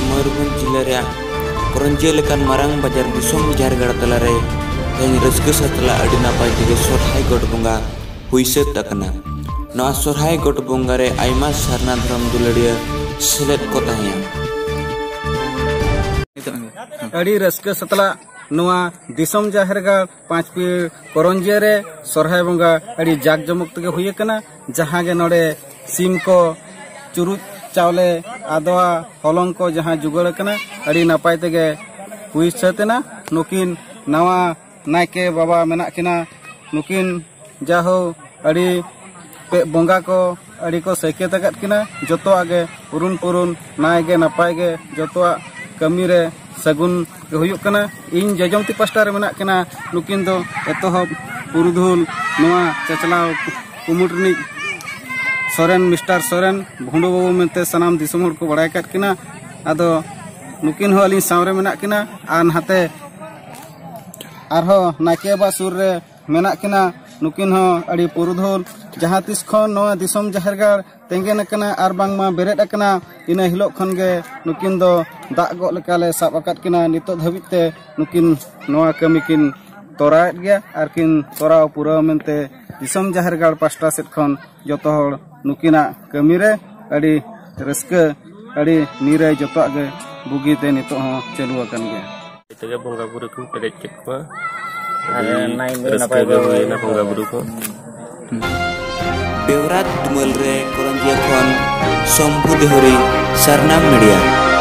मयूरभंज जिले करंजिया लेकान मारांग बाजार दिसोम झारगड़ तलारे तेज रस्क सतला अड़ी नापाय तेगे सोरहाय गट बंगा हुइसत अकना नवा सोरहाय गट बंगा रे आयमा सारना धर्म दुलड़िया सेलेद को ताहिया अड़ी रस्क सतला नवा दिसोम झारगड़ 5 पीर करंजिया रे सोरहाय बंगा अड़ी जाक जमक तेगे हुई कना जहां गे नोडे सीम को चुरुच चावले आदवा हलंग को जहां जुगड़ कना अड़ी नापाय तेगे हुई सतना नुकिन नवा नायके बाबा मेना किना नुकिन जाहो अड़ी पे बंगा को अड़ी को सैकेत अकत किना जतो आगे पुरुन पुरुन नायगे नापाय गे जतो कमी रे सगुन हुयुक कना इन जजमती पास्टा रे मेना किना नुकिन दो एतोहब पुरुधुल नवा चचलाव कुमुटनी सोरेन मिस्टर सोरेन भुंडो बाबू मेंते सनाम दिसम हर को बड़ाय कत किना आदो नुकिन हो अली सावरे मेना किना आन हाते आरहो नाके बा सुर रे मेना किना नुकिन हो अड़ी पुरुधुल जहां तिस खन नवा दिसम झारगड़ तेंगेन कना आर बांगमा बेरेद अकना इना हिलो खन गे नुकिन दो दाग गो लेकाले साब अकत किना नितो धबिते नुकिन नवा कमी किन तोरायत गया आर किन तोराव पुरा मेंते दिसम झारगड़ पास्टा सेट खन जतो हर नुकिना कमी रे अड़ी रस्क अड़ी नीरे जतो गे बुगीते नितो हो चलु अकन गया तेगे बंगा बुरु को पेरेज केत को अरे नाइ नपाय गे होइना बंगा बुरु को बेवरात दुमल रे करंजिया खन शंभु देहरी सरनाम मीडिया।